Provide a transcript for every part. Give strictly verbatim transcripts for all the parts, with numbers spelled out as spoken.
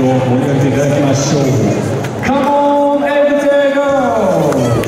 を盛り上げていただきましょう。Come on, everyday girls!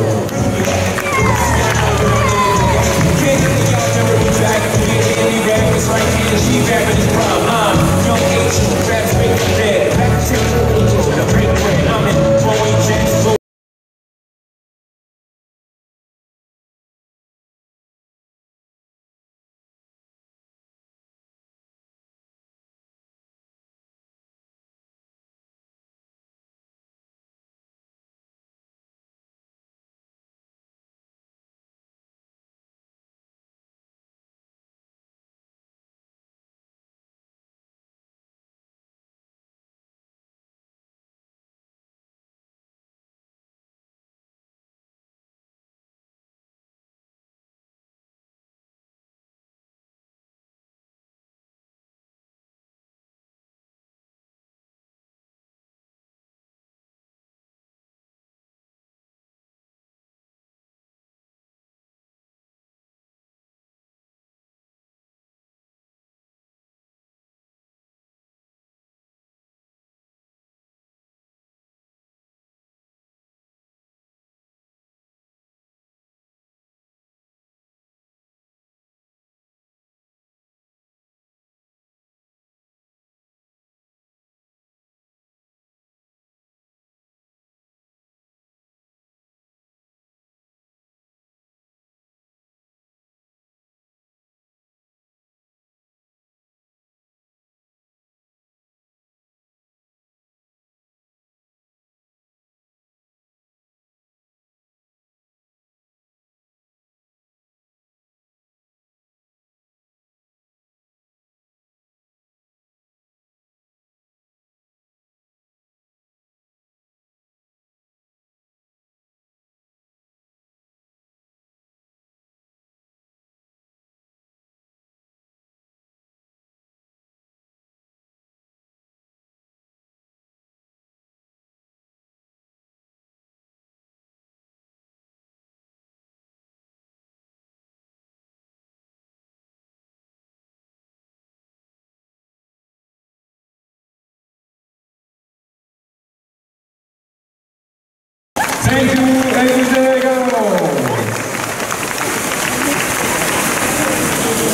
Thank you, everyday girls!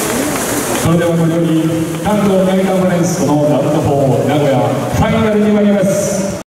それではこのように関東メガカンファレンスのラウンドフォー名古屋ファイナルに参ります。